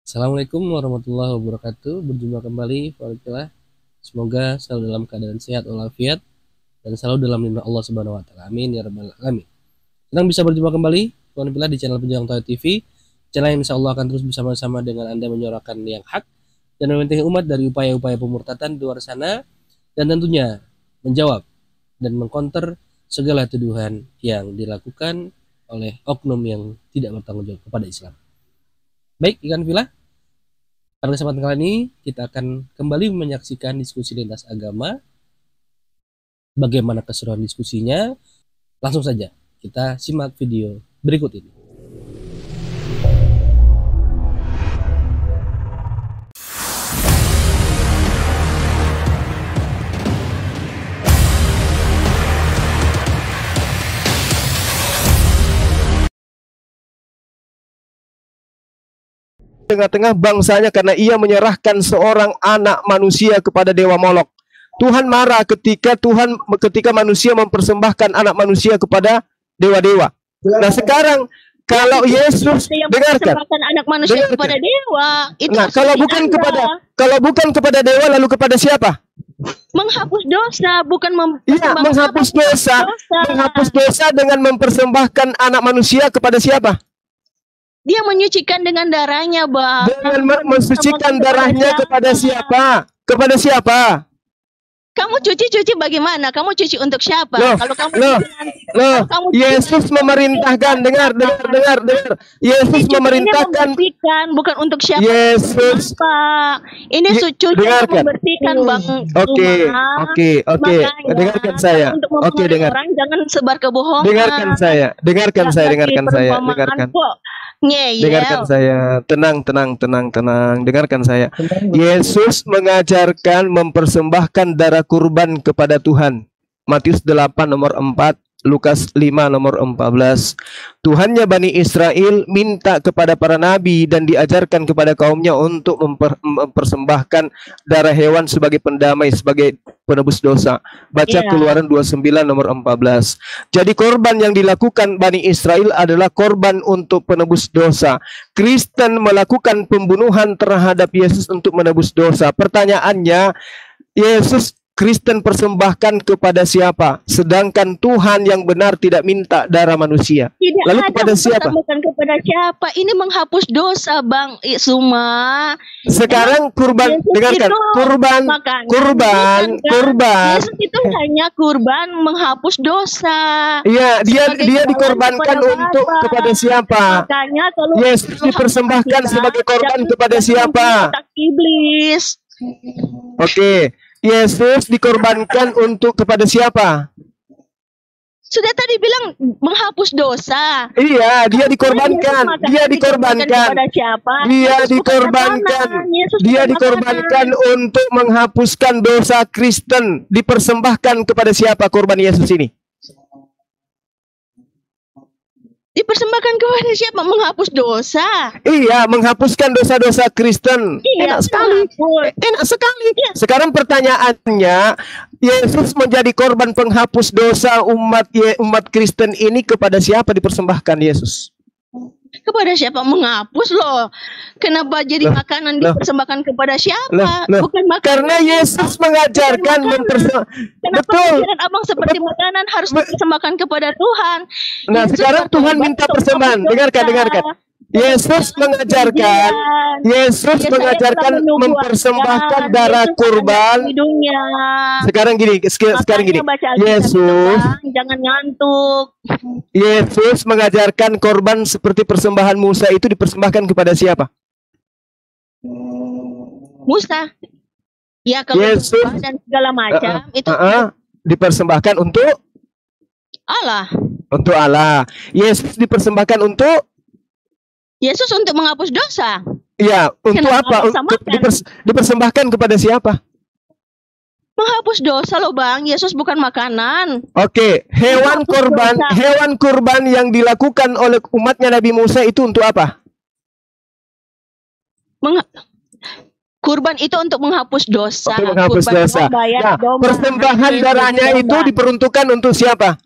Assalamualaikum warahmatullahi wabarakatuh. Berjumpa kembali, Waalaikumsalam. Semoga selalu dalam keadaan sehat walafiat dan selalu dalam lindungan Allah Subhanahu wa taala. Amin ya rabbal alamin. Senang bisa berjumpa kembali, Waalaikumsalam, di channel Pejuang Tauhid TV. Channel yang insya Allah akan terus bersama-sama dengan Anda menyuarakan yang hak dan membentengi umat dari upaya-upaya pemurtatan di luar sana, dan tentunya menjawab dan mengkonter segala tuduhan yang dilakukan oleh oknum yang tidak bertanggung jawab kepada Islam. Baik, ikan villa. Pada kesempatan kali ini kita akan kembali menyaksikan diskusi lintas agama. Bagaimana keseruan diskusinya? Langsung saja kita simak video berikut ini. Tengah-tengah bangsanya karena ia menyerahkan seorang anak manusia kepada dewa Molok. Tuhan marah ketika manusia mempersembahkan anak manusia kepada dewa-dewa. Nah, sekarang kalau Yesus dengarkan anak manusia kepada dewa, itu nah, kalau bukan kepada dewa, lalu kepada siapa? Menghapus dosa, bukan menghapus dosa. Menghapus dosa dengan mempersembahkan anak manusia kepada siapa? Dia menyucikan dengan darahnya, Bang. Dengan mensucikan darahnya kepada siapa? Kepada siapa? Kamu cuci bagaimana? Kamu cuci untuk siapa? Kalau kamu Yesus memerintahkan, dengar. Yesus memerintahkan, bukan untuk siapa. Yesus, Pak. Ini cuci dengarkan. Membersihkan, Bang. Oke. Dengarkan saya. Oke, dengar. Orang jangan sebar kebohongan. Dengarkan saya. Dengarkan. Dengarkan saya. Tenang. Dengarkan saya. Yesus mengajarkan mempersembahkan darah kurban kepada Tuhan. Matius 8 nomor 4, Lukas 5 nomor 14. Tuhannya Bani Israel minta kepada para nabi dan diajarkan kepada kaumnya untuk mempersembahkan darah hewan sebagai pendamai, sebagai penebus dosa. Baca Keluaran 29 nomor 14. Jadi korban yang dilakukan Bani Israel adalah korban untuk penebus dosa. Kristen melakukan pembunuhan terhadap Yesus untuk menebus dosa. Pertanyaannya, Yesus Kristen persembahkan kepada siapa? Sedangkan Tuhan yang benar tidak minta darah manusia. Lalu kepada siapa? Bukan kepada siapa. Ini menghapus dosa, Bang Suma. Sekarang kurban, dengarkan. Kurban. Yesus itu hanya kurban menghapus dosa. Iya, dia dikorbankan untuk kepada siapa? Makanya kalau Yesus dipersembahkan sebagai korban kepada siapa? Iblis. Oke. Yesus dikorbankan untuk kepada siapa? Sudah tadi bilang menghapus dosa. Iya, dia dikorbankan. Dia dikorbankan untuk menghapuskan dosa Kristen. Dipersembahkan kepada siapa korban Yesus ini? Dipersembahkan kepada siapa? Menghapus dosa. Iya, menghapuskan dosa-dosa Kristen. Iya, Enak sekali. Iya. Sekarang pertanyaannya, Yesus menjadi korban penghapus dosa umat Kristen ini kepada siapa dipersembahkan Yesus? Kepada siapa? Menghapus loh. Kenapa jadi makanan dipersembahkan kepada siapa? Bukan makanan. Karena Yesus mengajarkan betul. Abang seperti makanan harus dipersembahkan kepada Tuhan. Nah, Yesus sekarang Tuhan minta persembahan. Dengarkan. Yesus mengajarkan mempersembahkan darah kurban. Sekarang gini. Yesus, jangan ngantuk. Yesus mengajarkan korban seperti persembahan Musa itu dipersembahkan kepada siapa? Musa. Ya, kalau Yesus dan segala macam itu dipersembahkan untuk Allah. Untuk Allah. Yesus dipersembahkan untuk menghapus dosa. Iya, untuk apa? Dipersembahkan kepada siapa? Menghapus dosa loh, Bang. Yesus bukan makanan. Oke, hewan kurban yang dilakukan oleh umatnya Nabi Musa itu untuk apa? Kurban itu untuk menghapus dosa. Untuk menghapus dosa. Nah, persembahan darahnya itu diperuntukkan untuk siapa?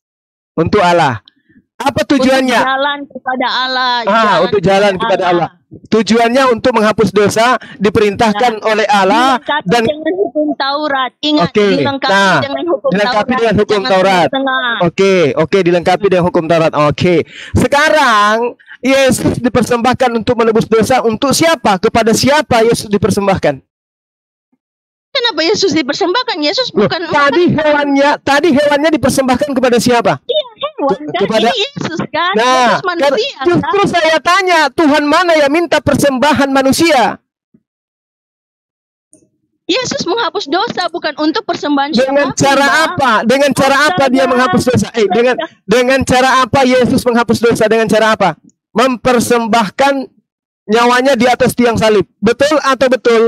Untuk Allah. Apa tujuannya? Untuk jalan kepada Allah. Untuk jalan kepada Allah. Tujuannya untuk menghapus dosa, diperintahkan oleh Allah dan dengan hukum Taurat. Ingat, Oke. dilengkapi Nah, dengan hukum dilengkapi Taurat. dengan hukum Jangan Taurat. setengah. Oke, dilengkapi dengan hukum Taurat. Oke. Sekarang Yesus dipersembahkan untuk menebus dosa untuk siapa? Kepada siapa Yesus dipersembahkan? Kenapa Yesus dipersembahkan? Yesus Loh, bukan tadi hewannya dipersembahkan kepada siapa? hewan kan? Kepada- Ini Yesus kan? Nah, Yesus manusia kan? justru saya tanya, Tuhan mana yang minta persembahan manusia? Yesus menghapus dosa bukan untuk persembahan Dengan siapapun, cara Bang. apa? Dengan cara apa dia menghapus dosa? Dengan cara apa Yesus menghapus dosa? Dengan cara apa? Mempersembahkan nyawanya di atas tiang salib. Betul atau betul?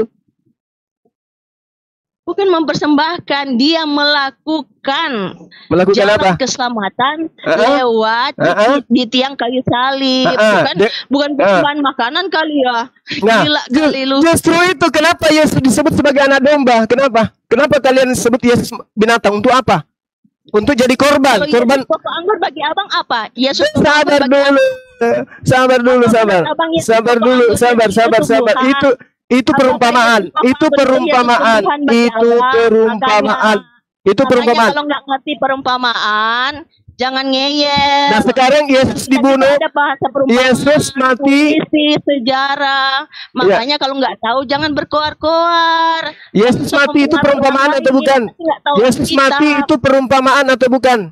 Bukan mempersembahkan, dia melakukan Melakukan jalan apa? keselamatan Uh-uh. lewat Uh-uh. di tiang kayu salib. Uh-uh. Bukan persembahan makanan kali ya. Nah, Gila kali lu. justru itu kenapa Yesus disebut sebagai anak domba? Kenapa? Kenapa kalian sebut Yesus binatang? Untuk apa? Untuk jadi korban. Kalau Korban. Yesus pokok anggur bagi abang apa? Yesus Sabar dulu. Sabar dulu, sabar. Abang Yesus Sabar pokok dulu, anggur sabar, bagi sabar, Yesus sabar. Tuhan. Itu perumpamaan. Itu perumpamaan. Itu perumpamaan. Itu Makanya perumpamaan. kalau nggak ngerti perumpamaan, jangan ngeyel. Nah, sekarang Yesus dibunuh. Ada bahasa perumpamaan, Yesus mati. puisi, sejarah. Makanya kalau nggak tahu jangan berkoar-koar. Yesus mati itu perumpamaan atau bukan? Yesus mati itu perumpamaan atau bukan?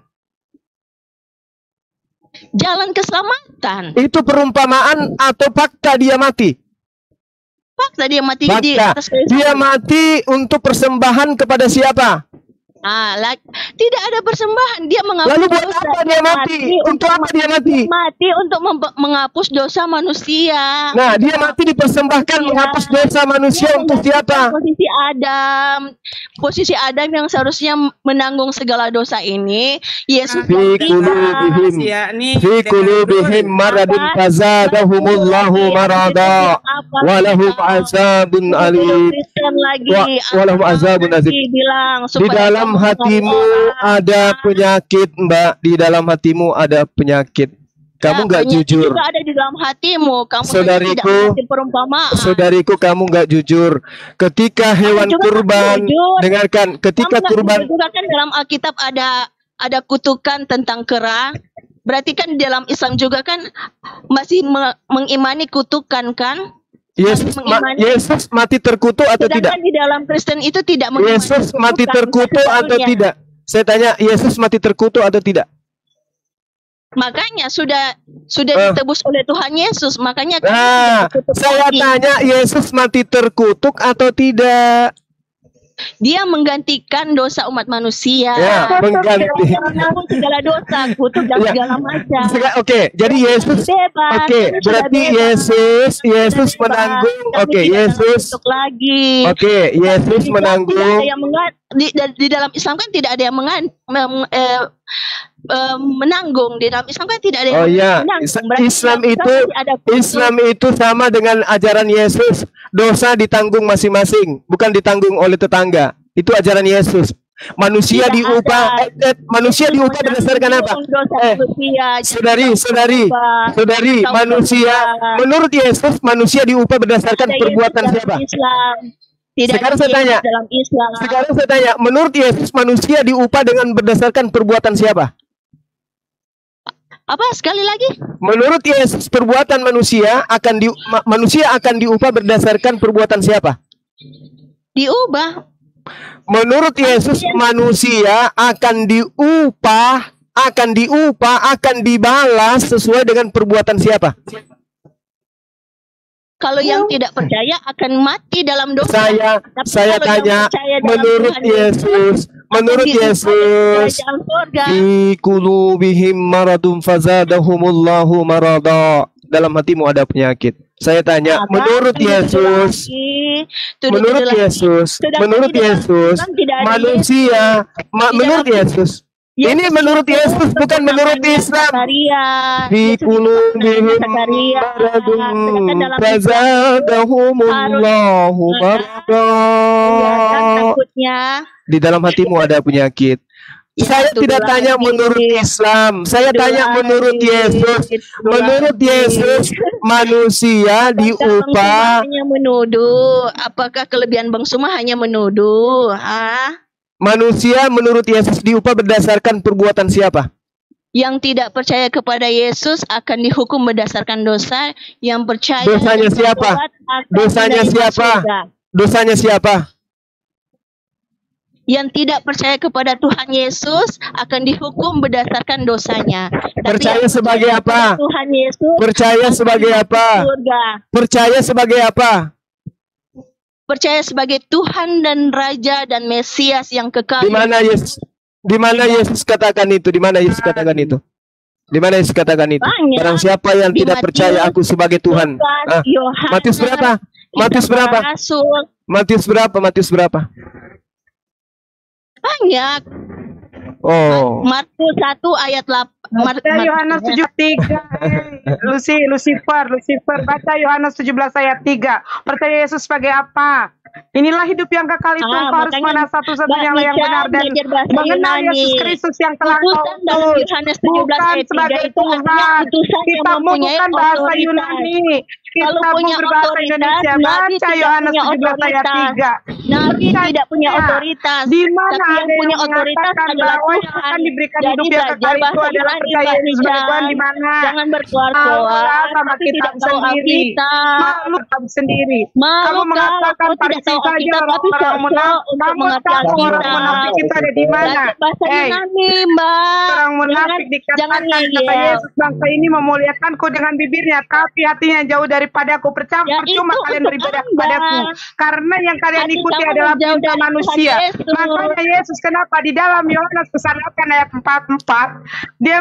jalan keselamatan. Itu perumpamaan atau fakta dia mati? Fakta dia mati di Fakta. atas kayu Dia salib. mati untuk persembahan kepada siapa? Tidak ada persembahan, dia menghapus Lalu buat dosa. apa dia mati? Untuk apa dia mati? Mati untuk menghapus dosa manusia. Nah, dia mati dipersembahkan menghapus dosa manusia Dia untuk menggantikan siapa? posisi Adam yang seharusnya menanggung segala dosa ini. Yesus Fi qulubihim fi qulubihim maradun fazadahumullahu marada wa lahum azabun alim. Kristen lagi, Walahum azabun azim. bilang Di dalam hatimu ada penyakit, Mbak. Di dalam hatimu ada penyakit. Kamu nggak jujur. Juga ada di dalam hatimu. Kamu Saudariku, tidak mengerti perumpamaan. Saudariku, kamu nggak jujur. Ketika hewan juga kurban, jujur. dengarkan. Ketika Kamu nggak kurban, juga kan dalam Alkitab ada kutukan tentang kera. Berarti kan di dalam Islam juga kan masih mengimani kutukan kan? Yesus mati terkutuk atau tidak? Sedangkan di dalam Kristen itu tidak mengimani Yesus mati kutukan. terkutuk atau Sebetulnya. tidak? Saya tanya, Yesus mati terkutuk atau tidak? Makanya sudah ditebus oleh Tuhan Yesus. Makanya kami Nah, tidak dikutuk saya lagi. tanya, Yesus mati terkutuk atau tidak? Dia menggantikan dosa umat manusia. Ya, mengganti. Dia menanggung segala dosa, kutuk dan Ya. segala macam. Oke, jadi Yesus. Bebas. Oke, Kami sudah berarti bebas. Yesus Bebas. menanggung. Kami Oke, tidak Yesus. terkutuk lagi. Oke, Yesus Di Islam menanggung. tidak ada yang di dalam Islam kan tidak ada yang menanggung. Di dalam Islam kan tidak ada yang Oh iya, menanggung. Berarti Islam dalam itu masih ada kutuk. Islam itu sama dengan ajaran Yesus. Dosa ditanggung masing-masing, bukan ditanggung oleh tetangga. Itu ajaran Yesus. Manusia Tidak diupah, ada. manusia diupah berdasarkan apa? Dosa manusia. Saudari, manusia. Menurut Yesus, manusia diupah berdasarkan Ada perbuatan Yesus siapa? dalam Islam. Tidak Sekarang ada saya tanya. Yesus dalam Islam. Sekarang saya tanya, menurut Yesus manusia diupah dengan berdasarkan perbuatan siapa? Apa sekali lagi? Menurut Yesus perbuatan manusia akan diupah berdasarkan perbuatan siapa? Diubah. Menurut Yesus manusia akan dibalas sesuai dengan perbuatan siapa? Kalau yang tidak percaya akan mati dalam dosa. Tapi Saya kalau tanya, yang percaya dalam menurut Tuhan Yesus, menurut diubah Yesus, kerajaan surga. fi qulubihim maradun fazadahumullahu marada. Dalam hatimu ada penyakit. Saya tanya, Maka, menurut Yesus, menurut Yesus, manusia, menurut Yesus. Ini menurut Yesus, bukan menurut Islam. Fi qulubihim maradun fazadahumullahu marada. Takutnya Di dalam hatimu ada penyakit. Ya, Saya itu tidak tanya lagi. menurut Islam. Saya Itu tanya lagi. menurut Yesus. Itu Menurut lagi. Yesus, manusia Apakah Bang Suma diupah. hanya menuduh? Apakah kelebihan Bang Suma hanya menuduh? Manusia menurut Yesus diupah berdasarkan perbuatan siapa? Yang tidak percaya kepada Yesus akan dihukum berdasarkan dosa. Yang percaya Dosanya dan siapa? bertobat akan Dosanya menerima siapa? surga. Dosanya siapa? Yang tidak percaya kepada Tuhan Yesus akan dihukum berdasarkan dosanya. Tapi Percaya yang sebagai percaya kepada apa? Tuhan Yesus Percaya akan sebagai masuk apa? surga. Percaya sebagai apa? Percaya sebagai Tuhan dan Raja dan Mesias yang kekal. Di mana Yesus? Di mana Yesus katakan itu? Di mana Yesus katakan itu? Di mana Yesus katakan itu? Banyak. Barang siapa yang Di tidak Matius, percaya aku sebagai Tuhan. Lukas, Yohanes, Matius berapa? Matius Kitab berapa? Rasul. Matius berapa? Matius berapa? Banyak. Oh. Markus 1 ayat 8. Baca Yohanes 73. Lucifer. Baca Yohanes 17 ayat 3. Percaya Yesus sebagai apa? Inilah hidup yang kekal itu, engkau harus mana satu-satunya yang benar dan mengenal Yesus Kristus yang telah kau utus, bukan sebagai Tuhan. Kitabmu bukan bahasa Yunani, kitabmu berbahasa Indonesia. Baca Yohanes 17 ayat 3. Nabi tidak punya otoritas. Di mana tapi yang ada punya yang otoritas mengatakan adalah bahwa yang Tuhan. akan diberikan Jadi hidup yang kekal itu adalah percaya Yesus sebagai Tuhan? Di mana? Jangan berkuar-kuar. Malu sama Tapi kitab tidak tahu sendiri. Alkitab. Malu kamu sendiri. Malu Kamu mengatakan kau tidak Farisi tahu saja Alkitab, tapi orang-orang sok-sok munafik. untuk Kamu mengerti tahu orang Alkitab. munafik itu ada di mana? Belajar bahasa Hei, Yunani, Mbak. orang munafik Jangan dikatakan kata ngeyel. Yesus, bangsa ini memuliakanku dengan bibirnya, tapi hatinya jauh daripadaku. Ya, Percuma itu kalian untuk beribadah Anda. kepadaku, karena yang kalian Hati ikuti kamu adalah menjauh perintah dari Tuhan manusia. Yesus. Makanya Yesus kenapa di dalam Yohanes pasal 8 ayat 44 dia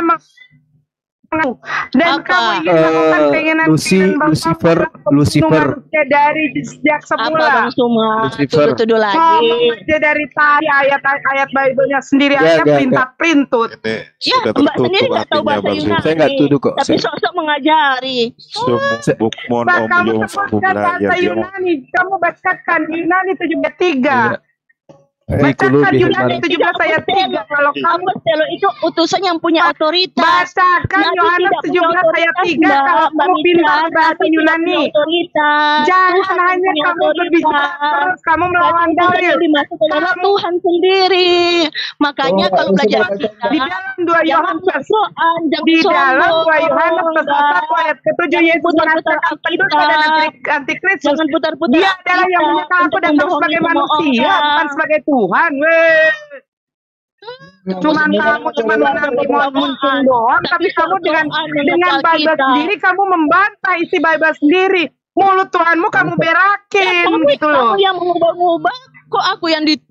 dan Apa? kamu ingin melakukan keinginan Lucifer. manusia dari sejak Apa semula. Bang Suma? Lucifer. Tuduh-tuduh lagi. Ngomong aja dari tadi ayat Bible-nya sendiri aja Gak. pelintut-pelintut. Ini Ya, sudah Mbak sendiri tertutup nggak tahu hatinya bahasa Bang Yunani. Saya nggak tuduh kok. Tapi sok-sok mengajari. Bukmon Pak, om kamu yom sebutkan bahasa belajar dia Yunani. Kamu bacakan Yunani 73. Bacakan Kulubi Yunani 17 ayat 3. Kalau kamu Apostelo itu utusan yang punya otoritas. bacakan Nabi Yohanes tidak punya 17 ayat otoritas, 3. Kalau Mbak kamu Mitra. pintar bahasa Nabi tidak Yunani. punya otoritas. Jangan Tuhan yang hanya punya kamu berbicara terus, kamu melawan Kadang-kadang dalil. yang dimaksud adalah Kamu- Tuhan sendiri. Makanya kalau belajar kita, Di dalam 2 jangan Yohanes sok-sokan, jangan di dalam 2 sombong, Yohanes pasal Mbak. 1 ayat ke-7 Jangan Yesus putar-putar mengatakan pendusta Alkitab. dan antikristus. Jangan putar-putar Dia adalah yang Alkitab menyangka aku untuk datang membohongi sebagai semua manusia, orang. bukan sebagai Tuhan. Weh. Cuman kamu cuma menanti mau muncul doang, tapi kamu dengan Bible sendiri kamu membantah isi Bible sendiri. Mulut Tuhanmu kamu berakin Tapi gitu loh. kamu yang mengubah-ubah, kok aku yang di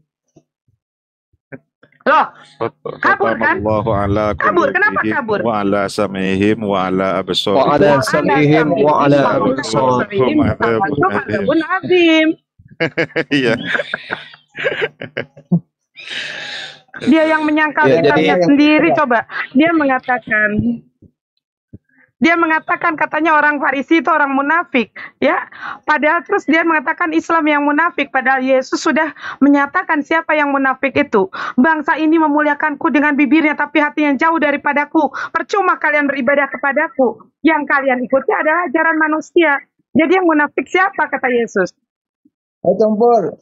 Loh, kabur kan? Allahu ala Kabur, kenapa qulubihim kabur? wa ala sam'ihim wa ala absarihim Wa ala sam'ihim wa ala absarihim. Azabun azim. Iya. Dia yang menyangkal Ya, kitabnya jadi- sendiri coba. Dia mengatakan katanya orang Farisi itu orang munafik, ya. Padahal terus dia mengatakan Islam yang munafik, padahal Yesus sudah menyatakan siapa yang munafik itu. Bangsa ini memuliakanku dengan bibirnya, tapi hatinya jauh daripadaku. Percuma kalian beribadah kepadaku. Yang kalian ikuti adalah ajaran manusia. Jadi yang munafik siapa kata Yesus? Ayo campur.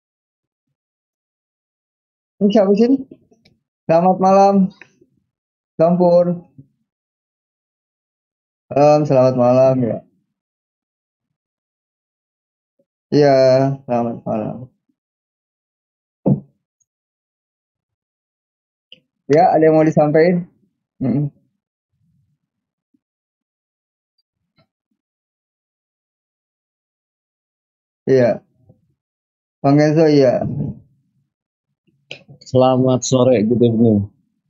Ini siapa sih? Selamat malam. Campur. Selamat malam ya. Iya, selamat malam. Ya, ada yang mau disampaikan? Iya. Bang Kenzo, iya. Selamat sore, good evening.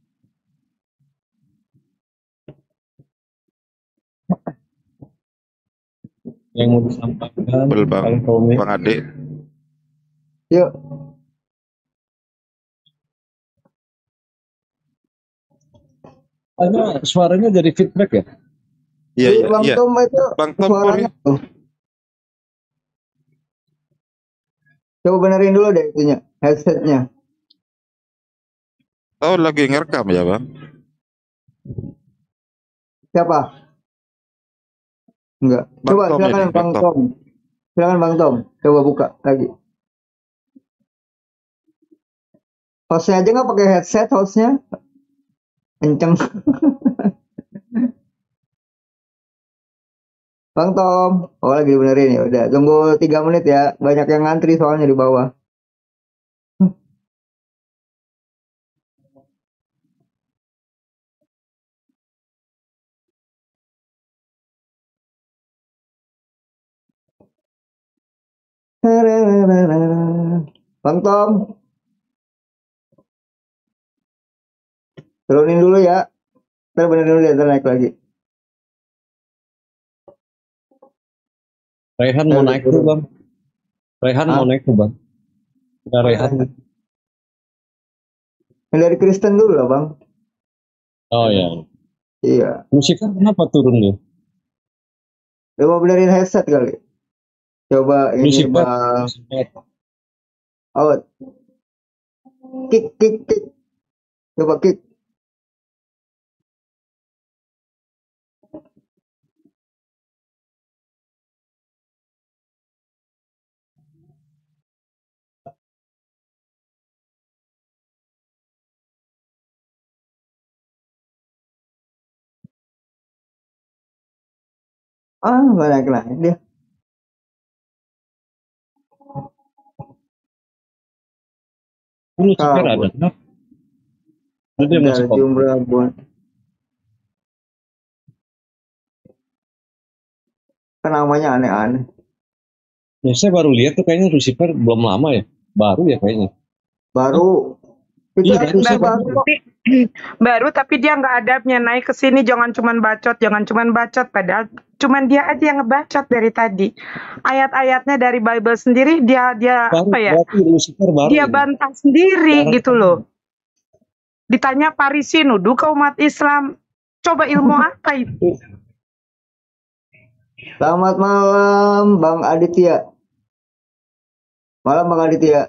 Yang mau disampaikan, Bang Tommy. Bang Adik. Yuk. Hanya suaranya jadi feedback ya? Iya, iya, Bang iya. Tom itu Bang Tom, suaranya tuh. Coba benerin dulu deh itunya, headsetnya. Oh, lagi ngerekam ya, Bang? Siapa? Enggak. Bang Coba Tom silakan ini, Bang Bang Tom. Tom. Silakan Bang Tom. Coba buka lagi. Hostnya aja nggak pakai headset hostnya. Kenceng. Bang Tom. Oh lagi benerin ya. Udah. Tunggu 3 menit ya. Banyak yang ngantri soalnya di bawah. Bang Tom. Turunin dulu ya. Ntar benerin dulu ya. Ntar naik lagi. Rehan mau naik tuh bang. Rehan mau Hah? naik tuh bang. Ada Rehan. Yang dari Kristen dulu lah Bang. Oh ya. Iya. Musiknya kenapa turun dia? Dia mau benerin headset kali. Coba ini Lucifer. Bang. Out. Kick, kick, kick. Coba kick. Ah, nggak naik dia. Lucifer ada. Kabur. Kenapa? Itu dia masih Dari kok. jumlah buat. Kan namanya aneh-aneh. Ya, saya baru lihat tuh kayaknya Lucifer belum lama ya. Baru ya kayaknya. Baru. Itu Iya, baru saya baru baru. tapi baru tapi dia nggak adabnya naik ke sini jangan cuman bacot padahal cuman dia aja yang ngebacot dari tadi ayat-ayatnya dari Bible sendiri dia Baru apa ya berarti Lucifer baru dia ini. bantah sendiri Baru. gitu loh. Ditanya Parisi nuduh ke umat Islam, coba ilmu apa itu? Selamat malam Bang Aditya. Malam Bang Aditya.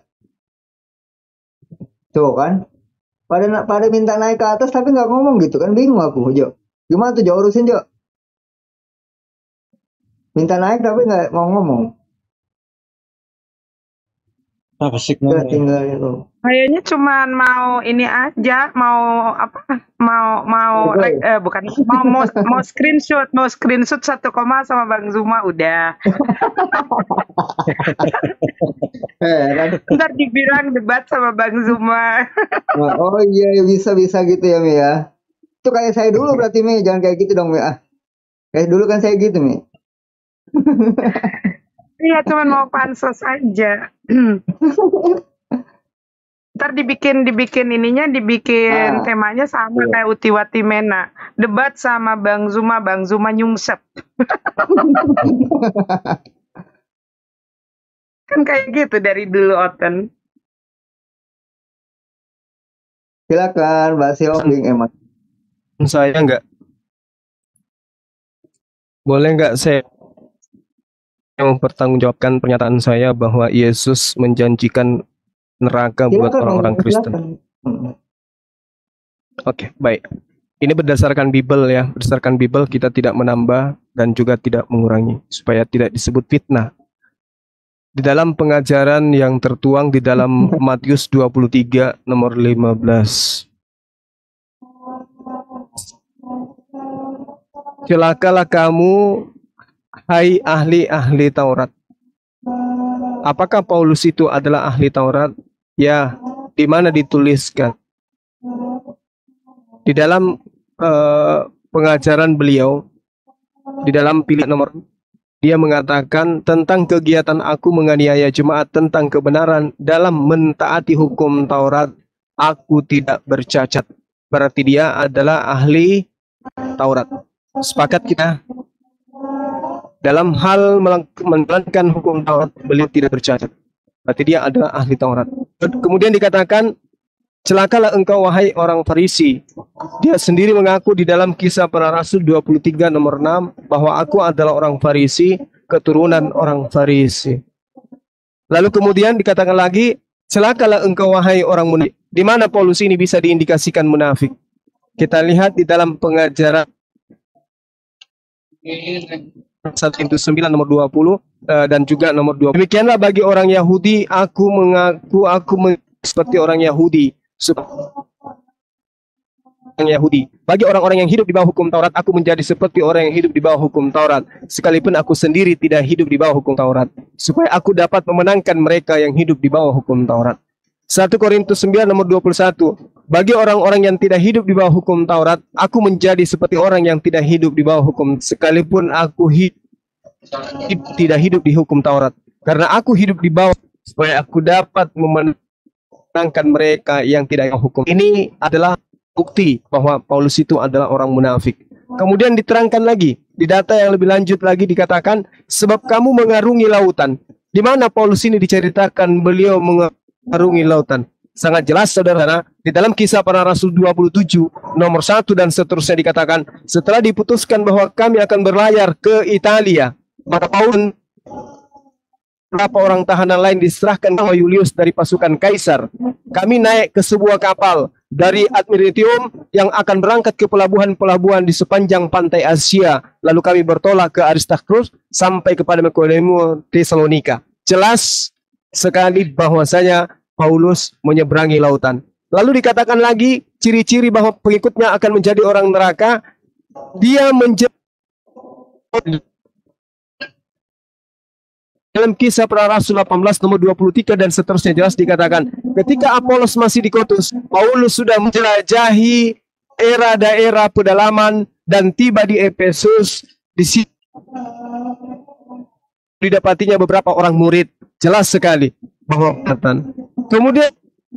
Tuh kan. Pada minta naik ke atas tapi nggak ngomong gitu kan, bingung aku Jo. Gimana tuh Jo, urusin Jo. Minta naik tapi nggak mau ngomong. Apa sih Udah namanya? tinggal itu. Kayaknya cuman mau ini aja, mau apa? Bukan mau screenshot 1 koma sama Bang Zuma udah. Kan. Ntar dibilang debat sama Bang Zuma. Nah, oh iya bisa gitu ya Mi ya. Itu kayak saya dulu berarti Mi, jangan kayak gitu dong Mi. Ah. Kayak dulu kan saya gitu Mi. Iya, cuman mau pansos aja. Ntar dibikin ininya, dibikin temanya sama kayak Utiwati Mena. Debat sama Bang Zuma nyungsep. Kan kayak gitu dari dulu Oten. Silakan Mbak Sioping emang. Saya enggak. Boleh enggak saya mempertanggungjawabkan pernyataan saya bahwa Yesus menjanjikan neraka buat Silakan, orang-orang Kristen. Oke, baik. Ini berdasarkan Bible ya. Berdasarkan Bible kita tidak menambah dan juga tidak mengurangi supaya tidak disebut fitnah. Di dalam pengajaran yang tertuang di dalam Matius 23 nomor 15. Celakalah kamu, hai ahli-ahli Taurat. Apakah Paulus itu adalah ahli Taurat? Ya, di mana dituliskan? Di dalam pengajaran beliau, di dalam pilihan nomor, dia mengatakan tentang kegiatan aku menganiaya jemaat tentang kebenaran dalam mentaati hukum Taurat, aku tidak bercacat. Berarti dia adalah ahli Taurat. Sepakat kita? Dalam hal menjalankan hukum Taurat, beliau tidak bercacat. Berarti dia adalah ahli Taurat. Kemudian dikatakan, celakalah engkau wahai orang Farisi. Dia sendiri mengaku di dalam Kisah Para Rasul 23 nomor 6 bahwa aku adalah orang Farisi, keturunan orang Farisi. Lalu kemudian dikatakan lagi, celakalah engkau wahai orang munafik. Di mana Paulus ini bisa diindikasikan munafik? Kita lihat di dalam pengajaran 1 Korintus 9 nomor 20 dan juga nomor 20. Demikianlah bagi orang Yahudi, aku mengaku seperti orang Yahudi. Orang Yahudi. Bagi orang-orang yang hidup di bawah hukum Taurat, aku menjadi seperti orang yang hidup di bawah hukum Taurat. Sekalipun aku sendiri tidak hidup di bawah hukum Taurat, supaya aku dapat memenangkan mereka yang hidup di bawah hukum Taurat. 1 Korintus 9 nomor 21. Bagi orang-orang yang tidak hidup di bawah hukum Taurat, aku menjadi seperti orang yang tidak hidup di bawah hukum, sekalipun aku tidak hidup di hukum Taurat. Karena aku hidup di bawah, supaya aku dapat memenangkan mereka yang tidak hukum. Ini adalah bukti bahwa Paulus itu adalah orang munafik. Kemudian diterangkan lagi, di data yang lebih lanjut lagi dikatakan, sebab kamu mengarungi lautan. Di mana Paulus ini diceritakan beliau mengarungi lautan? Sangat jelas saudara, di dalam Kisah Para Rasul 27 nomor 1 dan seterusnya dikatakan, setelah diputuskan bahwa kami akan berlayar ke Italia, maka Paulus beberapa orang tahanan lain diserahkan ke Julius dari pasukan Kaisar. Kami naik ke sebuah kapal dari Admiratium yang akan berangkat ke pelabuhan-pelabuhan di sepanjang pantai Asia. Lalu kami bertolak ke Aristarchus sampai kepada Makedonia, Tesalonika. Jelas sekali bahwasanya Paulus menyeberangi lautan. Lalu dikatakan lagi ciri-ciri bahwa pengikutnya akan menjadi orang neraka. Dia dalam Kisah Para Rasul 18 nomor 23 dan seterusnya jelas dikatakan, ketika Apolos masih di Kotus, Paulus sudah menjelajahi daerah pedalaman dan tiba di Efesus. Di situ didapatinya beberapa orang murid. Jelas sekali bahwa kemudian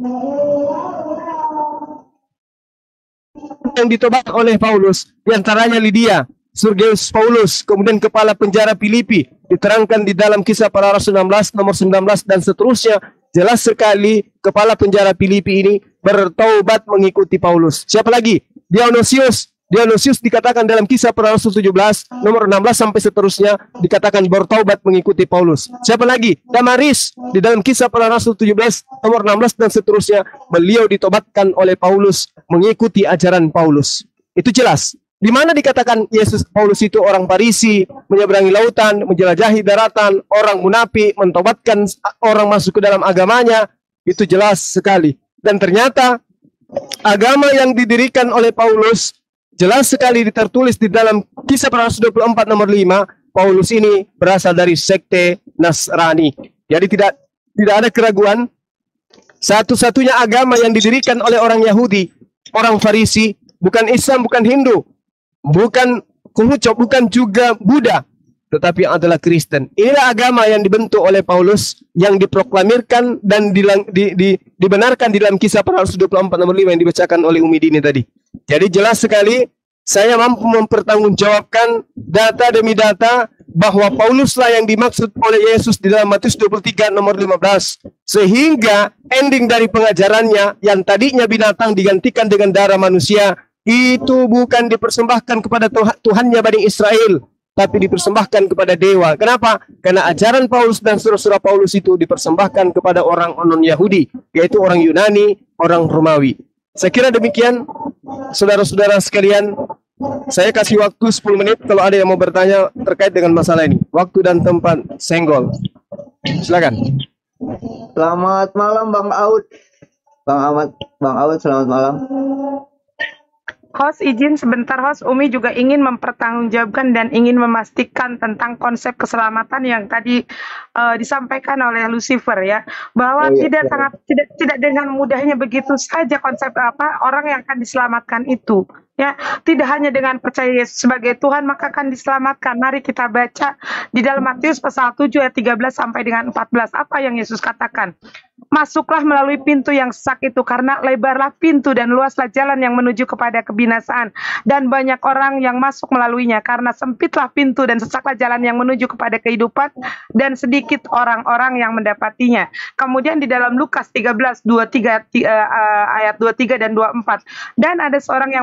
yang ditobat oleh Paulus, diantaranya Lydia, Sergius Paulus, kemudian kepala penjara Filipi, diterangkan di dalam Kisah Para Rasul 16 nomor 19 dan seterusnya. Jelas sekali kepala penjara Filipi ini bertaubat mengikuti Paulus. Siapa lagi? Dionysius dikatakan dalam Kisah Para Rasul 17 nomor 16 sampai seterusnya dikatakan bertaubat mengikuti Paulus. Siapa lagi? Damaris di dalam Kisah Para Rasul 17 nomor 16 dan seterusnya, beliau ditobatkan oleh Paulus mengikuti ajaran Paulus. Itu jelas. Di mana dikatakan Paulus itu orang Farisi, menyeberangi lautan, menjelajahi daratan, orang munafik, mentobatkan orang masuk ke dalam agamanya, itu jelas sekali. Dan ternyata agama yang didirikan oleh Paulus jelas sekali tertulis di dalam Kisah Para Rasul 24 nomor 5, Paulus ini berasal dari sekte Nasrani. Jadi tidak ada keraguan, satu-satunya agama yang didirikan oleh orang Yahudi, orang Farisi, bukan Islam, bukan Hindu, bukan Konghucu, bukan juga Buddha, tetapi adalah Kristen. Inilah agama yang dibentuk oleh Paulus, yang diproklamirkan dan dibenarkan di dalam Kisah Para Rasul 24 nomor 5 yang dibacakan oleh Umi Dini tadi. Jadi jelas sekali saya mampu mempertanggungjawabkan data demi data bahwa Pauluslah yang dimaksud oleh Yesus di dalam Matius 23 nomor 15. Sehingga ending dari pengajarannya yang tadinya binatang digantikan dengan darah manusia, itu bukan dipersembahkan kepada Tuhannya Bani Israel, tapi dipersembahkan kepada dewa. Kenapa? Karena ajaran Paulus dan surah-surah Paulus itu dipersembahkan kepada orang non-Yahudi, yaitu orang Yunani, orang Romawi. Saya kira demikian, saudara-saudara sekalian. Saya kasih waktu 10 menit kalau ada yang mau bertanya terkait dengan masalah ini. Waktu dan tempat senggol. Silakan. Selamat malam Bang Aud. Bang Aud, selamat malam. Host, izin sebentar host, Umi juga ingin mempertanggungjawabkan dan ingin memastikan tentang konsep keselamatan yang tadi disampaikan oleh Lucifer ya, bahwa tidak dengan mudahnya begitu saja konsep orang yang akan diselamatkan itu. Ya, tidak hanya dengan percaya Yesus sebagai Tuhan maka akan diselamatkan. Mari kita baca di dalam Matius pasal 7 ayat 13 sampai dengan 14. Apa yang Yesus katakan? Masuklah melalui pintu yang sesak itu, karena lebarlah pintu dan luaslah jalan yang menuju kepada kebinasaan, dan banyak orang yang masuk melaluinya. Karena sempitlah pintu dan sesaklah jalan yang menuju kepada kehidupan, dan sedikit orang-orang yang mendapatinya. Kemudian di dalam Lukas 13 ayat 23 dan 24. Dan ada seorang yang berkata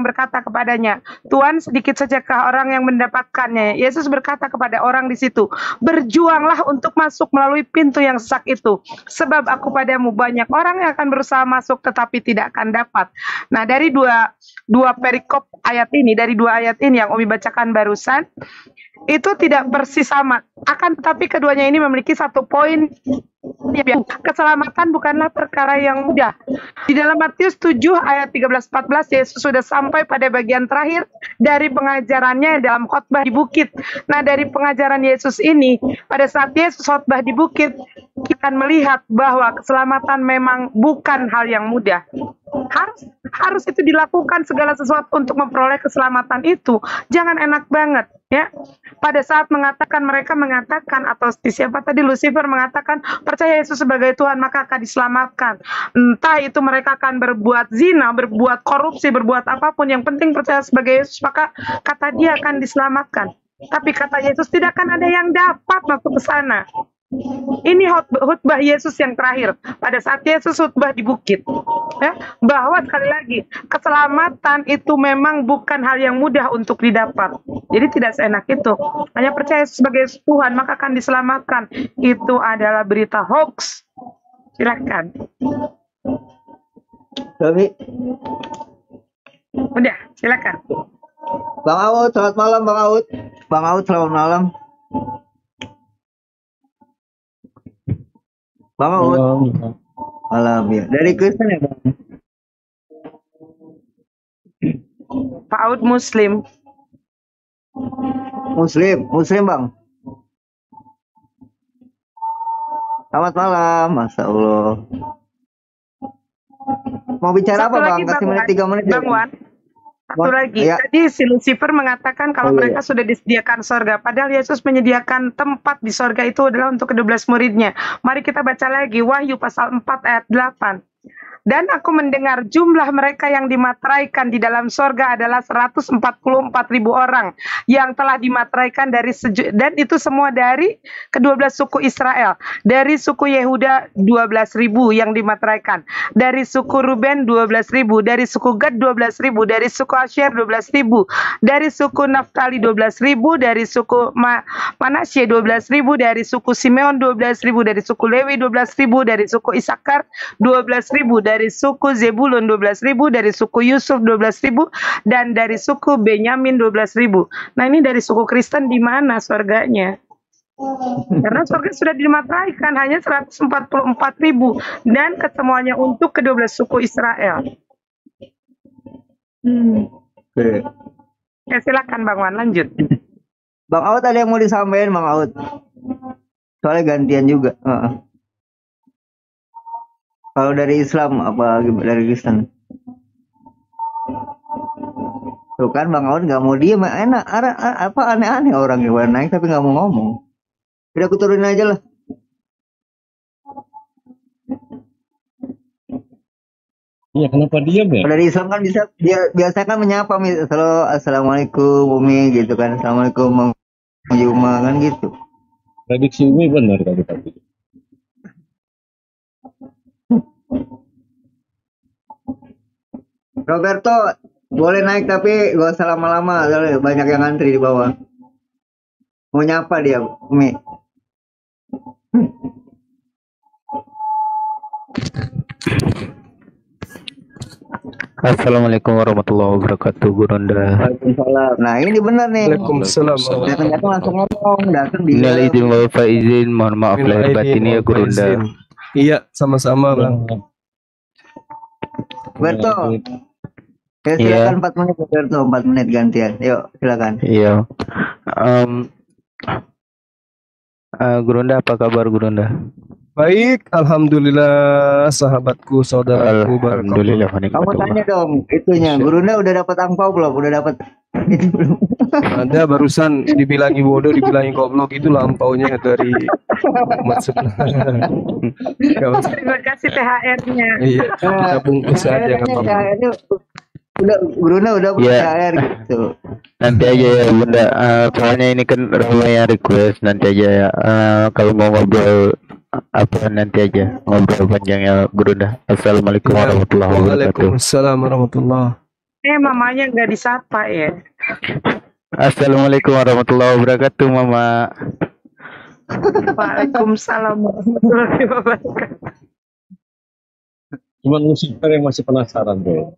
kepadanya, Tuhan, sedikit sajakah orang yang mendapatkannya? Yesus berkata kepada orang di situ, berjuanglah untuk masuk melalui pintu yang sesak itu, sebab aku padamu banyak orang yang akan berusaha masuk tetapi tidak akan dapat. Nah, dari dua perikop ayat ini, dari dua ayat ini yang Umi bacakan barusan, itu tidak persis sama. Akan tetapi keduanya ini memiliki satu poin, keselamatan bukanlah perkara yang mudah. Di dalam Matius 7 ayat 13-14, Yesus sudah sampai pada bagian terakhir dari pengajarannya dalam khotbah di bukit. Nah, dari pengajaran Yesus ini, pada saat Yesus khotbah di bukit, kita akan melihat bahwa keselamatan memang bukan hal yang mudah. Harus itu dilakukan segala sesuatu untuk memperoleh keselamatan itu. Jangan enak banget, ya. Pada saat mereka mengatakan, atau siapa tadi, Lucifer mengatakan, percaya Yesus sebagai Tuhan maka akan diselamatkan. Entah itu mereka akan berbuat zina, berbuat korupsi, berbuat apapun, yang penting percaya sebagai Yesus, maka kata dia akan diselamatkan. Tapi kata Yesus, tidak akan ada yang dapat masuk ke sana. Ini khutbah Yesus yang terakhir pada saat Yesus khutbah di bukit, ya, bahwa sekali lagi keselamatan itu memang bukan hal yang mudah untuk didapat. Jadi tidak seenak itu. Hanya percaya sebagai Tuhan maka akan diselamatkan. Itu adalah berita hoax. Silakan. Tapi Udah, silakan. Bang Aud, selamat malam Bang Aud. Bang Aud, selamat malam. Bang Aud. Malam ya. Dari Kristen ya Bang? Pak Aud Muslim. Muslim Bang. Selamat malam, Masya Allah. Mau bicara Satu apa Bang? lagi, Kasih Bang menit Wan. 3 menit ya. Bang Wan. Satu lagi, Ya. tadi si Lucifer mengatakan kalau Oh, iya. mereka sudah disediakan sorga, padahal Yesus menyediakan tempat di sorga itu adalah untuk ke-12 muridnya. Mari kita baca lagi Wahyu pasal 4 ayat 8. Dan aku mendengar jumlah mereka yang dimateraikan di dalam sorga adalah 144.000 orang yang telah dimateraikan dan itu semua dari ke-12 suku Israel. Dari suku Yehuda 12.000 yang dimateraikan. Dari suku Ruben 12.000, dari suku Gad 12.000, dari suku Asyer 12.000, dari suku Naftali 12.000, dari suku Manasye 12.000, dari suku Simeon 12.000, dari suku Lewi 12.000, dari suku Isakar 12.000, dari suku Zebulun 12.000, dari suku Yusuf 12.000, dan dari suku Benyamin 12.000. Nah, ini dari suku Kristen di mana surganya? Karena surga sudah dimateraikan hanya 144.000 dan kesemuanya untuk ke-12 suku Israel. Oke. Ya, silakan Bang Wan, lanjut. Bang Aud ada yang mau disampaikan Bang Aud? Soalnya gantian juga. Kalau dari Islam apa dari Kristen? Tuh kan Bang Aud nggak mau diem, enak apa aneh-aneh orang yang naik tapi nggak mau ngomong. Udah aku turunin aja lah. Iya, kenapa diam ya? Dari Islam kan bisa dia biasa kan menyapa assalamualaikum Umi gitu kan, assalamualaikum Mang Yuma kan gitu. Prediksi Umi benar tadi. Roberto boleh naik tapi gak usah lama-lama, banyak yang ngantri di bawah. Mau nyapa dia Umi. Assalamualaikum warahmatullahi wabarakatuh, Gurunda. Waalaikumsalam. Nah ini benar nih. Waalaikumsalam. Datang langsung ngomong, datang di. Minal izin wal faizin, mohon maaf lahir batin ya Gurunda. Iya, sama-sama Bang. Roberto. Ya, silakan 4 menit Roberto, 4 menit gantian. Yuk, silakan. Iya. Gurunda, apa kabar Gurunda? Baik, alhamdulillah sahabatku, saudaraku. Alhamdulillah. Kamu tanya dong itunya, Gurunda udah dapat angpau belum? Udah dapat itu belum? Ada barusan dibilangi bodoh, dibilangi goblok, itu lampaunya dari umat sebelah. Terima kasih THR-nya. Iya, kita bungkus aja nggak apa-apa. THR-nya udah Gurunda udah Iya. THR gitu. Nanti aja ya Bunda. Soalnya ini kan ramai yang request, nanti aja ya. Kalau mau ngobrol apa nanti aja ngobrol panjang ya Gurunda. Assalamualaikum warahmatullahi wabarakatuh. Waalaikumsalam warahmatullahi. Mamanya nggak disapa ya. Assalamualaikum warahmatullahi wabarakatuh, Mama. Waalaikumsalam warahmatullahi wabarakatuh. Cuman Lucifer yang masih penasaran tuh.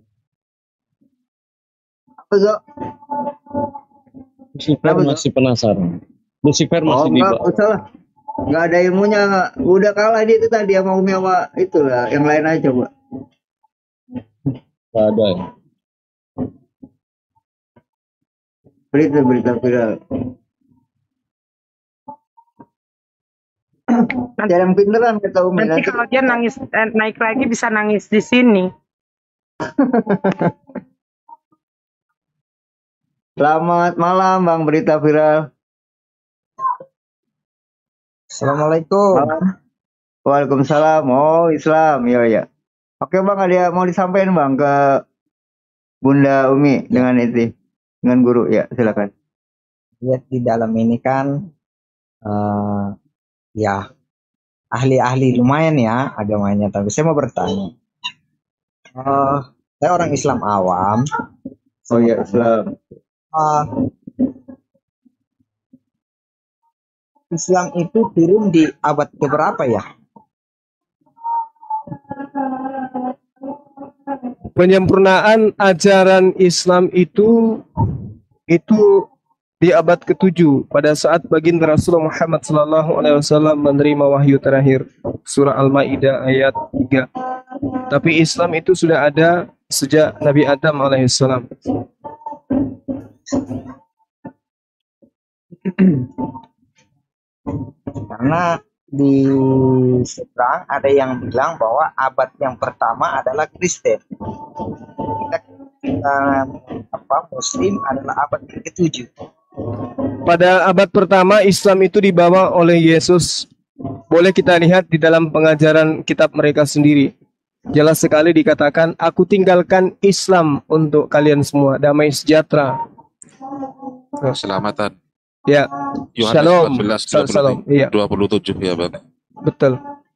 Apa Zo? Lucifer Kenapa, Zo? masih penasaran. Lucifer Oh masih di enggak, bawah. usah. Nggak ada ilmunya, udah kalah dia itu tadi sama Umi sama itulah, yang lain aja coba. Nggak ada ya. Berita viral. Nanti yang pinteran kata Umi. Nanti kalau dia nangis naik lagi bisa nangis di sini. Selamat malam Bang Berita Viral. Assalamualaikum. Malam. Waalaikumsalam. Oh Islam, ya. Oke Bang, ada mau disampaikan Bang ke Bunda Umi dengan itu, dengan guru ya, silakan. Lihat di dalam ini kan ya ahli-ahli lumayan ya agamanya, tapi saya mau bertanya. Saya orang Islam awam. Oh ya, Islam. Islam itu turun di abad keberapa ya? Penyempurnaan ajaran Islam itu di abad ke-7 pada saat baginda Rasulullah Muhammad SAW menerima wahyu terakhir, surah Al-Maidah ayat 3. Tapi Islam itu sudah ada sejak Nabi Adam alaihissalam. Karena di seberang ada yang bilang bahwa abad yang pertama adalah Kristen. Kita Muslim adalah abad yang ke-7. Pada abad pertama Islam itu dibawa oleh Yesus. Boleh kita lihat di dalam pengajaran kitab mereka sendiri. Jelas sekali dikatakan, aku tinggalkan Islam untuk kalian semua, damai sejahtera. Keselamatan. Ya, Yohanes shalom. 14, Shalom. Iya. 27 ya Bang. Betul.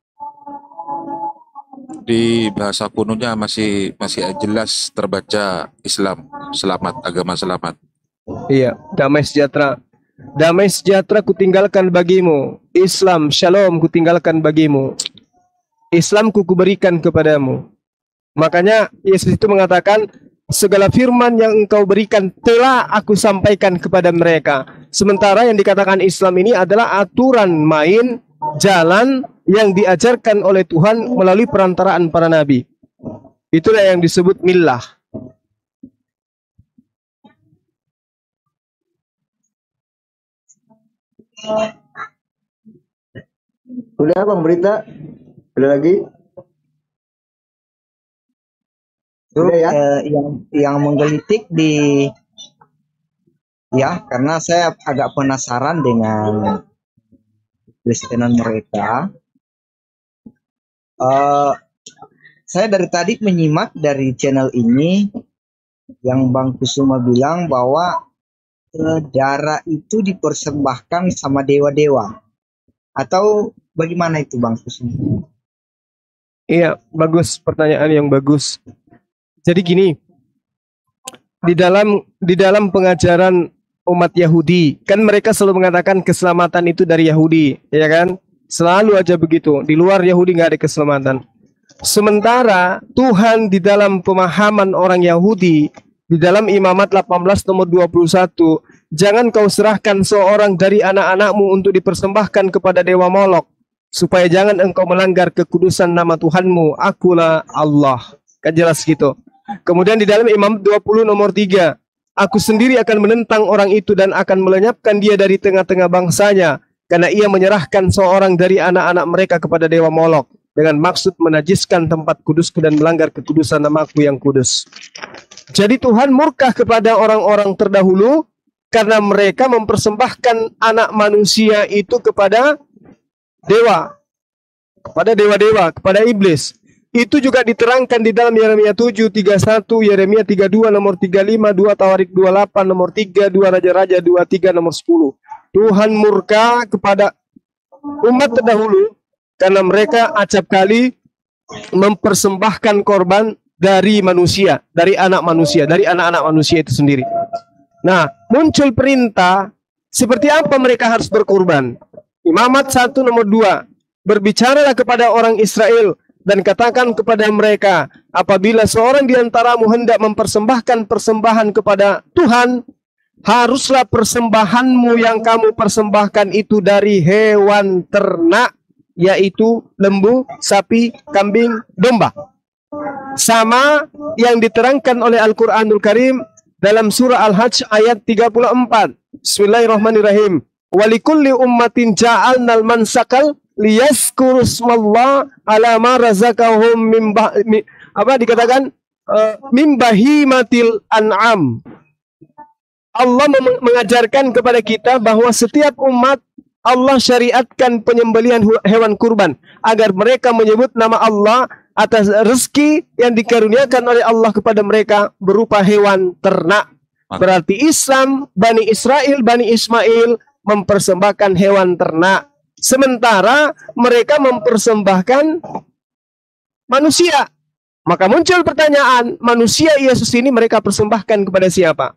Di bahasa kunonya masih jelas terbaca Islam, selamat, agama selamat. Iya, damai sejahtera. Damai sejahtera kutinggalkan bagimu. Islam, shalom kutinggalkan bagimu. Islam kuberikan kepadamu. Makanya Yesus itu mengatakan, segala firman yang engkau berikan telah aku sampaikan kepada mereka. Sementara yang dikatakan Islam ini adalah aturan main, jalan yang diajarkan oleh Tuhan melalui perantaraan para nabi. Itulah yang disebut millah. Udah Bang Berita? Udah lagi? Udah ya? Yang menggelitik karena saya agak penasaran dengan Kristenan mereka. Saya dari tadi menyimak dari channel ini yang Bang Kusuma bilang bahwa darah itu dipersembahkan sama dewa-dewa. Atau bagaimana itu Bang Kusuma? Iya, bagus, pertanyaan yang bagus. Jadi gini, di dalam pengajaran umat Yahudi, kan mereka selalu mengatakan keselamatan itu dari Yahudi, ya kan? Selalu aja begitu. Di luar Yahudi nggak ada keselamatan. Sementara Tuhan di dalam pemahaman orang Yahudi, di dalam Imamat 18 nomor 21, jangan kau serahkan seorang dari anak-anakmu untuk dipersembahkan kepada dewa Molok, supaya jangan engkau melanggar kekudusan nama Tuhanmu. Akulah Allah. Kan jelas gitu. Kemudian di dalam Imamat 20 nomor 3, aku sendiri akan menentang orang itu dan akan melenyapkan dia dari tengah-tengah bangsanya, karena ia menyerahkan seorang dari anak-anak mereka kepada dewa Molok dengan maksud menajiskan tempat kudusku dan melanggar kekudusan namaku yang kudus. Jadi Tuhan murka kepada orang-orang terdahulu karena mereka mempersembahkan anak manusia itu kepada dewa, kepada dewa-dewa, kepada iblis. Itu juga diterangkan di dalam Yeremia 7, 31, Yeremia 32, nomor 35, 2 Tawarik 28, nomor 3, 2 Raja-Raja 23, nomor 10. Tuhan murka kepada umat terdahulu karena mereka acap kali mempersembahkan korban dari manusia, dari anak-anak manusia itu sendiri. Nah, muncul perintah seperti apa mereka harus berkurban. Imamat 1 nomor 2, berbicaralah kepada orang Israel dan katakan kepada mereka, apabila seorang di antaramu hendak mempersembahkan persembahan kepada Tuhan, haruslah persembahanmu yang kamu persembahkan itu dari hewan ternak, yaitu lembu, sapi, kambing, domba. Sama yang diterangkan oleh Al-Quranul Karim dalam surah Al-Hajj ayat 34. Bismillahirrahmanirrahim. Walikulli ummatin ja'alnal mansakal liyazkuru smallah ala ma razaqahum min bahimatil an'am. Allah mengajarkan kepada kita bahwa setiap umat Allah syariatkan penyembelihan hewan kurban agar mereka menyebut nama Allah atas rezeki yang dikaruniakan oleh Allah kepada mereka berupa hewan ternak. Berarti Islam, Bani Israel, Bani Ismail mempersembahkan hewan ternak, sementara mereka mempersembahkan manusia. Maka muncul pertanyaan, manusia Yesus ini mereka persembahkan kepada siapa?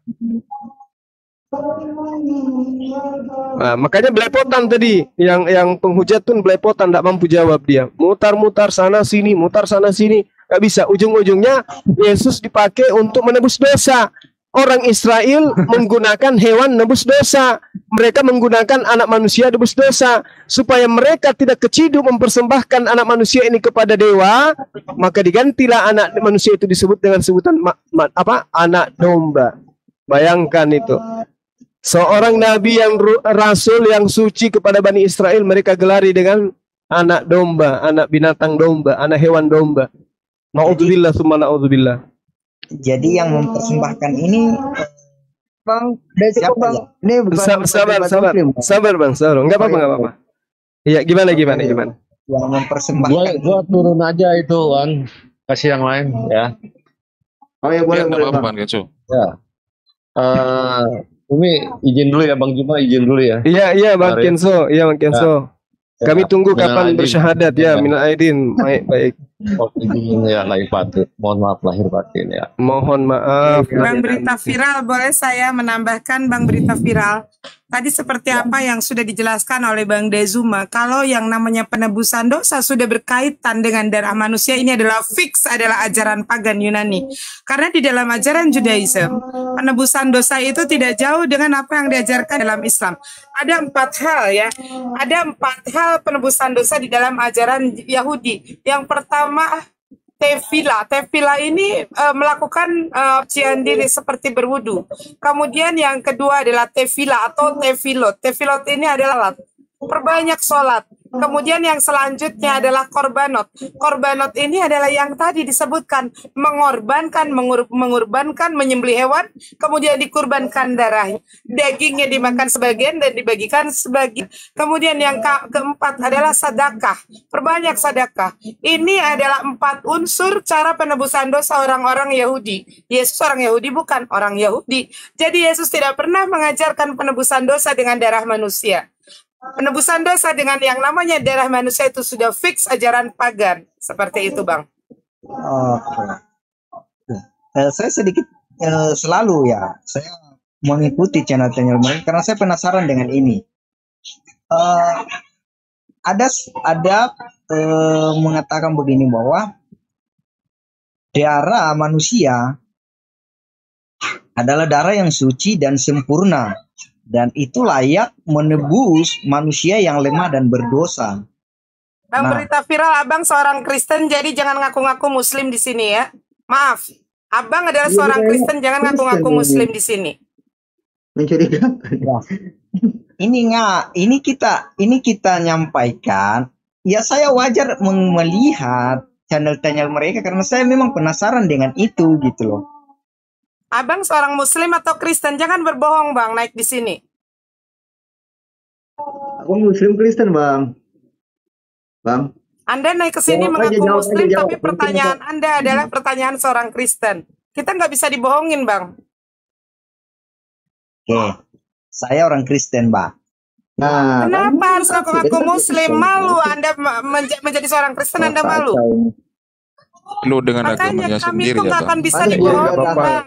Nah, makanya belepotan tadi, yang penghujatun belepotan, tidak mampu jawab dia. Mutar-mutar sana sini, nggak bisa. Ujung-ujungnya Yesus dipakai untuk menebus dosa. Orang Israel menggunakan hewan nebus dosa. Mereka menggunakan anak manusia nebus dosa. Supaya mereka tidak keciduk mempersembahkan anak manusia ini kepada dewa, maka digantilah anak manusia itu disebut dengan sebutan anak domba. Bayangkan itu. Seorang nabi yang rasul yang suci kepada Bani Israel mereka gelari dengan anak domba, anak binatang domba, anak hewan domba. Na'udzubillah summa na'udzubillah. Jadi yang mempersembahkan ini Bang, siapa Bang? ya? Ini bukan Sabar Bang, enggak apa-apa. Iya, gimana? Yang mempersembahkan Gua turun aja itu, Wan. Kasih yang lain ya. Oh ya, boleh Bang Bang. Kenso. Ya. Umi izin dulu ya Bang Juma, izin dulu ya. Iya Bang Kenso, Kami tunggu kapan bersyahadat ya, minal aidin. Baik. Izin ya lahir batin. Mohon maaf lahir batin ya. Mohon maaf. Bang Berita Viral, boleh saya menambahkan Bang Berita Viral? Tadi seperti apa yang sudah dijelaskan oleh Bang Dezuma, kalau yang namanya penebusan dosa sudah berkaitan dengan darah manusia, ini adalah fix, adalah ajaran pagan Yunani. Karena di dalam ajaran Judaism, penebusan dosa itu tidak jauh dengan apa yang diajarkan dalam Islam. Ada 4 hal ya, ada 4 hal penebusan dosa di dalam ajaran Yahudi. Yang pertama, Tefila ini melakukan cucian diri seperti berwudu. Kemudian yang kedua adalah tefila atau tefilot. Tefilot ini adalah perbanyak sholat. Kemudian yang selanjutnya adalah korbanot. Korbanot ini adalah yang tadi disebutkan, mengorbankan, menyembelih hewan, kemudian dikurbankan darahnya. Dagingnya dimakan sebagian dan dibagikan sebagian. Kemudian yang keempat adalah sedekah. Perbanyak sedekah. Ini adalah 4 unsur cara penebusan dosa orang-orang Yahudi. Yesus orang Yahudi, bukan orang Yahudi. Jadi Yesus tidak pernah mengajarkan penebusan dosa dengan darah manusia. Penebusan dosa dengan yang namanya darah manusia itu sudah fix ajaran pagan. Seperti itu, Bang. Saya sedikit selalu ya, saya mengikuti channel-channel mereka karena saya penasaran dengan ini. Ada mengatakan begini bahwa darah manusia adalah darah yang suci dan sempurna. Dan itu layak menebus manusia yang lemah dan berdosa. Bang Berita Viral, Abang seorang Kristen, jadi jangan ngaku-ngaku Muslim di sini ya. Maaf, Abang adalah seorang Kristen, jangan ngaku-ngaku Muslim di sini. Mencurigakan. Ini kita nyampaikan. Ya saya wajar melihat channel-channel mereka karena saya memang penasaran dengan itu gitu loh. Abang seorang Muslim atau Kristen, jangan berbohong Bang naik di sini. Aku Muslim Kristen Bang. Anda naik ke sini mengaku Muslim, tapi pertanyaan Anda adalah pertanyaan seorang Kristen. Kita nggak bisa dibohongin Bang. Oke, saya orang Kristen Bang. Nah, kenapa harus ngaku-ngaku Muslim? Malu Anda menjadi seorang Kristen, Anda malu. penuh dengan Makanya agamanya kami sendiri itu ya nggak Bang. akan bisa Ada dibohongi, gak Bang.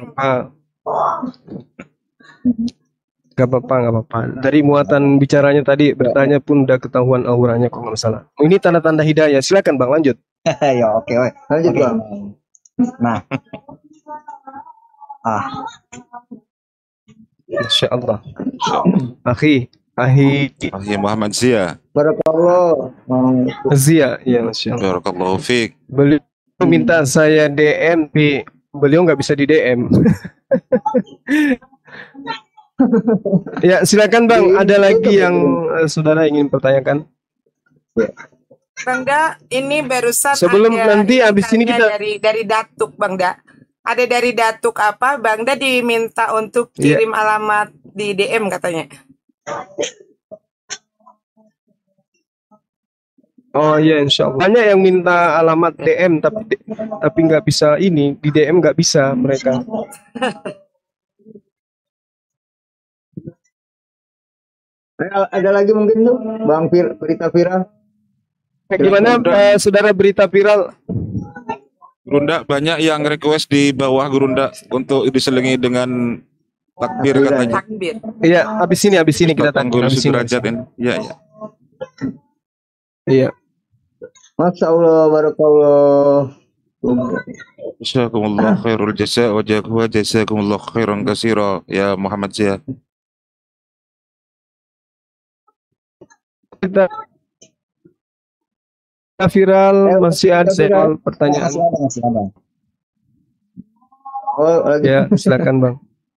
Gak apa-apa, gak apa-apa. Dari muatan bicaranya tadi bertanya pun udah ketahuan auranya kok nggak masalah. Ini tanda-tanda hidayah. Silakan Bang, lanjut. Ya oke, oke. Lanjut Oke. bang. Nah, ah, Masya Allah. Insyaallah. Ahi Muhammad Zia. Barakallah. Zia, ya Masya Allah. Barakallahu fiik. Beliau minta saya DM, beliau nggak bisa di DM. Ya, silakan Bang. Ada lagi yang saudara ingin pertanyakan? Bangda, ini barusan Sebelum ada nanti habis ini ikannya kita dari Datuk, Bangda. Ada dari Datuk apa? Bangda diminta untuk Iya. kirim alamat di DM katanya. Oh iya, insya Allah. Banyak yang minta alamat DM tapi nggak bisa ini di DM nggak bisa mereka. Ada lagi mungkin tuh bang berita viral. Gimana saudara berita viral? Gurunda banyak yang request di bawah Gurunda untuk diselingi dengan takbir katanya. Takbir. Iya, habis ini kita Tanggul habis ini. Sudrajat ini. Iya, iya. Iya. Masya Allah, barakallah. Jazakumullah khairul jasa wa jazakumullah khairan katsira ya Muhammad Zia. Kita viral masih ada soal pertanyaan. masih ada. Oh, lagi. Ya, silakan Bang.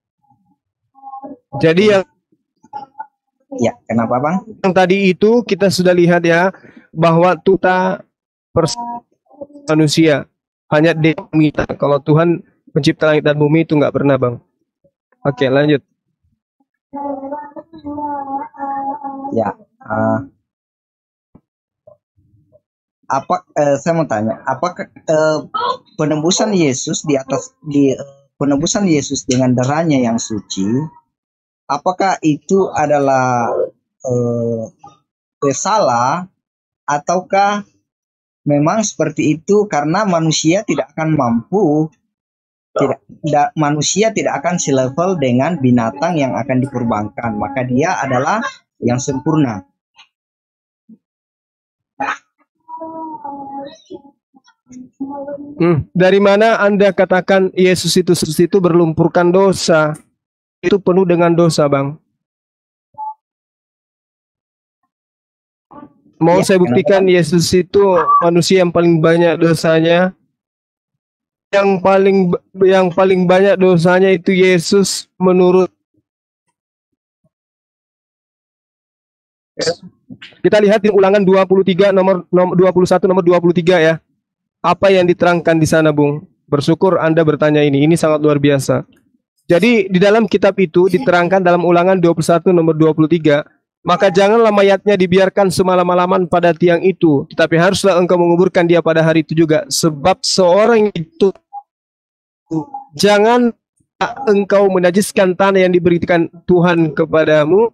Jadi Ya, kenapa Bang? yang tadi itu kita sudah lihat ya bahwa kita manusia hanya minta. Kalau Tuhan pencipta langit dan bumi itu nggak pernah Bang. Oke, lanjut. Ya, saya mau tanya, apakah penebusan Yesus penebusan Yesus dengan darahnya yang suci, apakah itu adalah bersalah ataukah memang seperti itu karena manusia tidak akan mampu, manusia tidak akan selevel dengan binatang yang akan dikurbankan, maka dia adalah yang sempurna. Dari mana Anda katakan Yesus itu berlumpurkan dosa? Itu penuh dengan dosa, Bang. Mau saya buktikan Yesus itu manusia yang paling banyak dosanya. Yang paling banyak dosanya itu Yesus menurut kita lihat di Ulangan 23 nomor 21 nomor 23 ya. Apa yang diterangkan di sana, Bung? Bersyukur Anda bertanya ini. Ini sangat luar biasa. Jadi di dalam kitab itu diterangkan dalam Ulangan 21 nomor 23, maka janganlah mayatnya dibiarkan semalam-malaman pada tiang itu, tetapi haruslah engkau menguburkan dia pada hari itu juga, sebab seorang itu jangan engkau menajiskan tanah yang diberikan Tuhan kepadamu.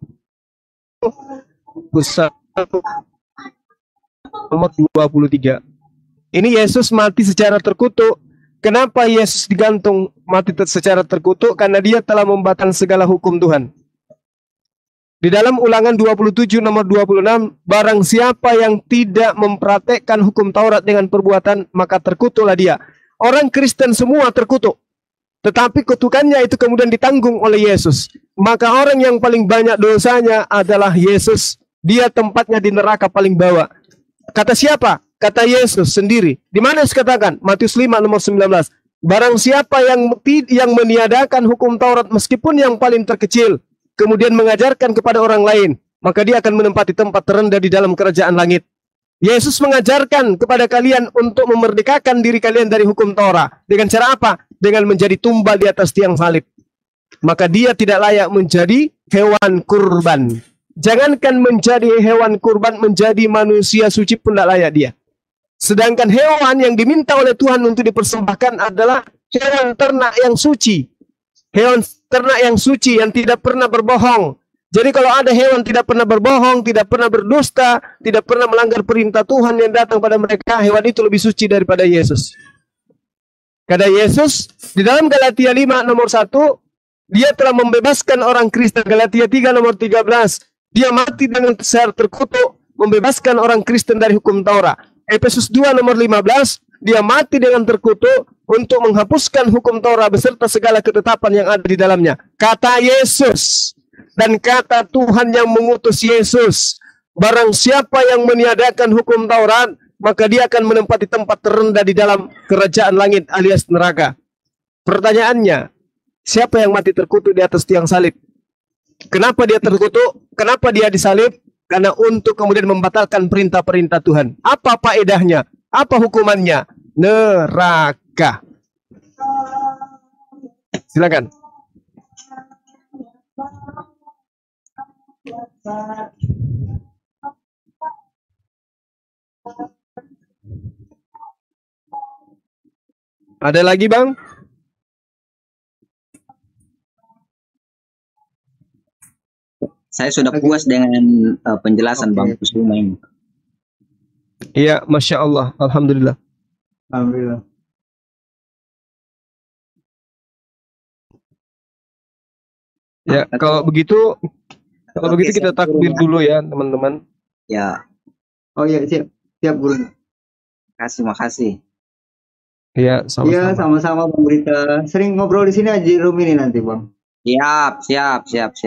Nomor 23. Ini Yesus mati secara terkutuk. Kenapa Yesus digantung mati secara terkutuk? Karena dia telah membatalkan segala hukum Tuhan. Di dalam Ulangan 27 nomor 26, barang siapa yang tidak mempraktekkan hukum Taurat dengan perbuatan, maka terkutuklah dia. Orang Kristen semua terkutuk. Tetapi kutukannya itu kemudian ditanggung oleh Yesus. Maka orang yang paling banyak dosanya adalah Yesus. Dia tempatnya di neraka paling bawah. Kata siapa? Kata Yesus sendiri. Di mana Yesus katakan? Matius 5 nomor 19. Barang siapa yang meniadakan hukum Taurat meskipun yang paling terkecil, kemudian mengajarkan kepada orang lain, maka dia akan menempati tempat terendah di dalam kerajaan langit. Yesus mengajarkan kepada kalian untuk memerdekakan diri kalian dari hukum Taurat. Dengan cara apa? Dengan menjadi tumbal di atas tiang salib. Maka dia tidak layak menjadi hewan kurban. Jangankan menjadi hewan kurban, menjadi manusia suci pun tidak layak dia. Sedangkan hewan yang diminta oleh Tuhan untuk dipersembahkan adalah hewan ternak yang suci. Hewan ternak yang suci yang tidak pernah berbohong. Jadi kalau ada hewan tidak pernah berbohong, tidak pernah berdusta, tidak pernah melanggar perintah Tuhan yang datang pada mereka, hewan itu lebih suci daripada Yesus. Kata Yesus di dalam Galatia 5 nomor 1, dia telah membebaskan orang Kristen. Galatia 3 nomor 13, dia mati dengan secara terkutuk, membebaskan orang Kristen dari hukum Taurat. Efesus 2 nomor 15, dia mati dengan terkutuk untuk menghapuskan hukum Taurat beserta segala ketetapan yang ada di dalamnya. Kata Yesus dan kata Tuhan yang mengutus Yesus, barang siapa yang meniadakan hukum Taurat, maka dia akan menempati tempat terendah di dalam kerajaan langit alias neraka. Pertanyaannya, siapa yang mati terkutuk di atas tiang salib? Kenapa dia terkutuk? Kenapa dia disalib? Karena untuk kemudian membatalkan perintah-perintah Tuhan. Apa faedahnya? Apa hukumannya? Neraka. Silakan. Ada lagi, Bang? Saya sudah puas dengan penjelasan Bang Kusuma ini. Iya, Masya Allah. Alhamdulillah. Alhamdulillah. Ya, kalau begitu kita takbir dulu ya, teman-teman. Ya. Oh iya, siap. Siap, Guru. Makasih. Iya, sama-sama. Iya, sama-sama Bang Berita. Sering ngobrol di sini aja di room ini nanti, Bang. Siap.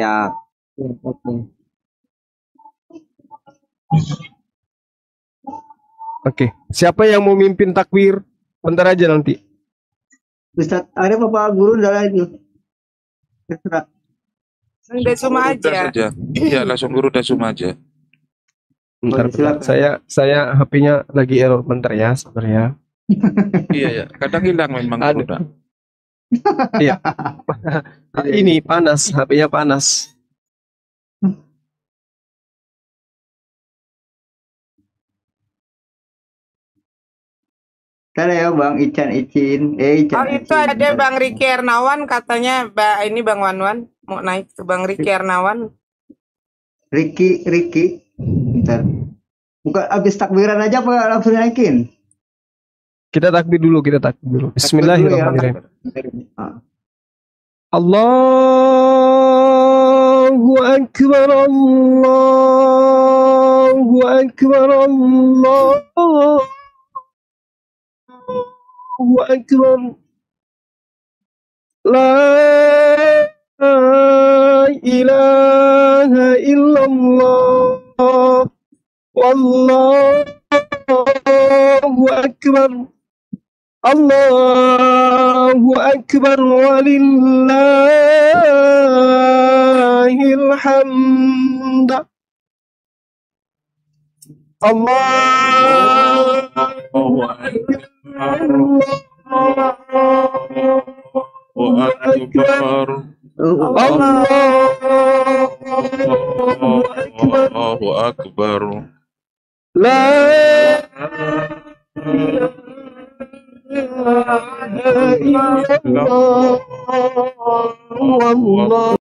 Oke. Siapa yang mau mimpin takbir? Bentar aja nanti. Ustaz Arif apa Guru dalam itu? Terserah. Desuma aja. Iya, langsung Guru Desuma aja. Bentar. Saya HP-nya lagi error. Bentar ya, sabar ya. Iya ya, kadang hilang memang Guru. Iya. Ini panas, HP-nya panas. Kan ya Bang Ican. Oh itu ada Bang Riki Ernawan katanya, ini Bang Wanwan mau naik ke Bang Riki Ernawan. Riki. Bentar. Bukan habis takbiran aja apa langsung naikin? Kita takbir dulu. Bismillahirrahmanirrahim. Allahu Akbar, Allahu Akbar, Allahu Akbar. La ilaha illallah. Wallahu Akbar. Allahu Akbar walillahil hamd. Allahu Akbar. Allahu Akbar. La ilaha illallah.